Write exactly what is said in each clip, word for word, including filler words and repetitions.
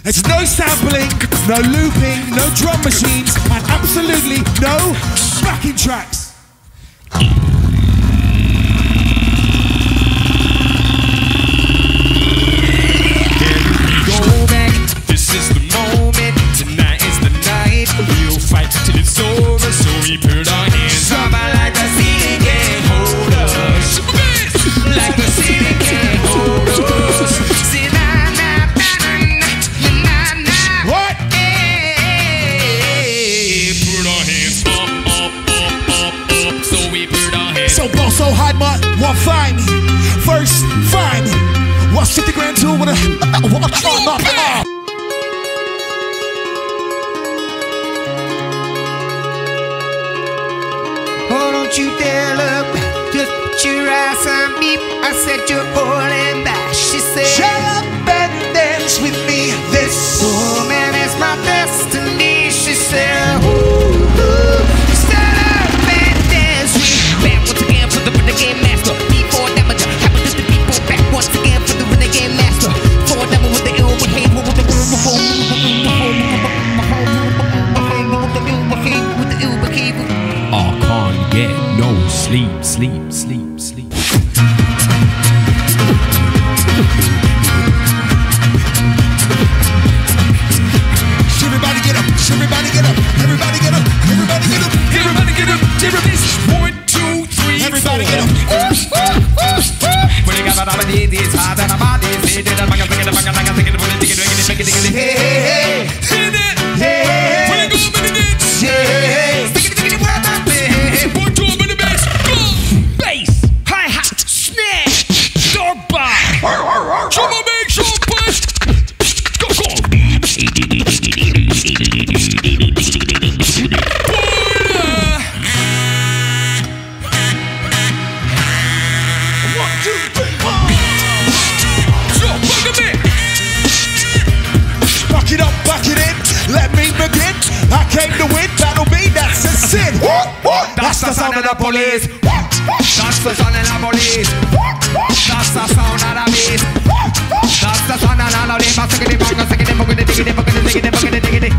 There's no sampling, no looping, no drum machines, and absolutely no backing tracks. Go back, this is the moment. Tonight is the night. We'll fight till it's over, so we put our hands up. Like the ceiling can't hold us. Like the ceiling can't hold us. See, na na na na na. What? Hey, put our hands up, up, up, up, up. So we put our hands. So ball so hard, but won't find me. First, find me. What's fifty grand to when I wanna try my power? Oh, don't you dare look back. Just put your eyes on me. I said you're pulling back. She said, Shut up and dance with me. This woman is my destiny. She said, ooh, ooh. Shut up and dance with me. Back once again for the renegade master. Before damage, happen to the people. Back once again for the renegade master. For them with the ill behavior, with the ill behavior. I can't get no sleep, sleep, sleep, sleep. Everybody get up, everybody get up, everybody get up, everybody get up, Everybody get up, everybody. One, two, three, everybody get up. Hey, hey, hey, hey, bass, hi-hat, snare, dog bar, drum and make sure push, go, go. One, two, three, four. So, welcome in. Back it up, back it in. Let me begin. I came to win. Battle me, that's a sin. That's the sound of the police. That's the sound of the police. That's the sound of the beast. That's the sound of the police. I'm sick of the bunga, sick of the bunga, sick of the bunga, sick of the bunga, sick of the.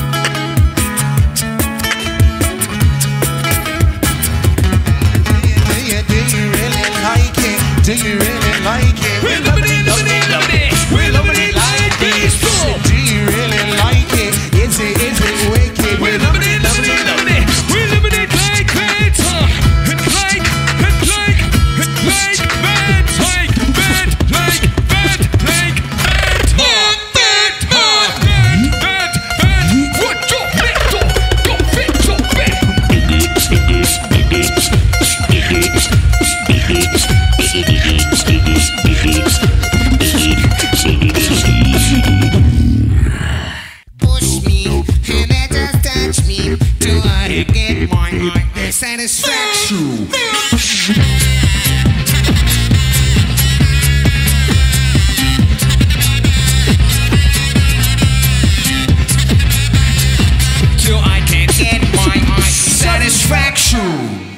Do you really like it? Do you really like it? We're loving it, loving it, loving it. We're loving it like this. Do you really like it? Is it, is it wicked? We're loving it, loving it, loving it. We're loving it like that. And like, and like, and like that. Like that, like that, like that. That, that, that, that, that. What your fit, your fit, your fit. Push me, and then just touch me till I get my my satisfaction. Till I can't get my satisfaction.